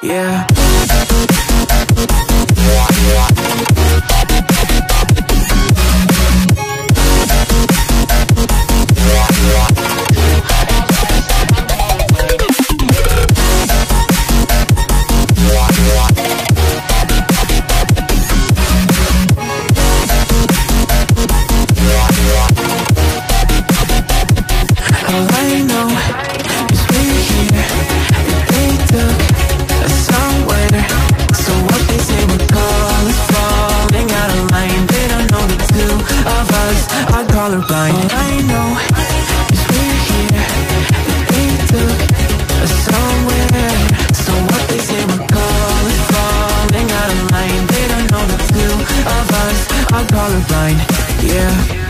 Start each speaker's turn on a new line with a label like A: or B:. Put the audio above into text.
A: yeah. All I know is we're here, and they took us somewhere. So what they say we're calling, falling out of line. They don't know the two of us are colorblind. All I know is we're here, and they took us somewhere. So what they say we're calling, falling out of line. They don't know the two of us are colorblind, yeah.